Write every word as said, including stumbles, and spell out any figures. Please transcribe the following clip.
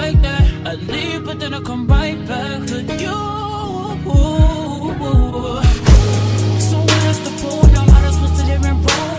like that. I leave, but then I come right back to you. So where's the pool? Now how am I supposed to live in Rome?